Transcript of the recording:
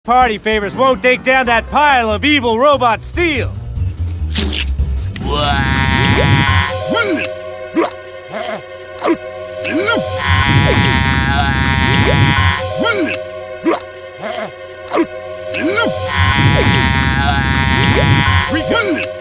Party favors won't take down that pile of evil robot steel. Repent!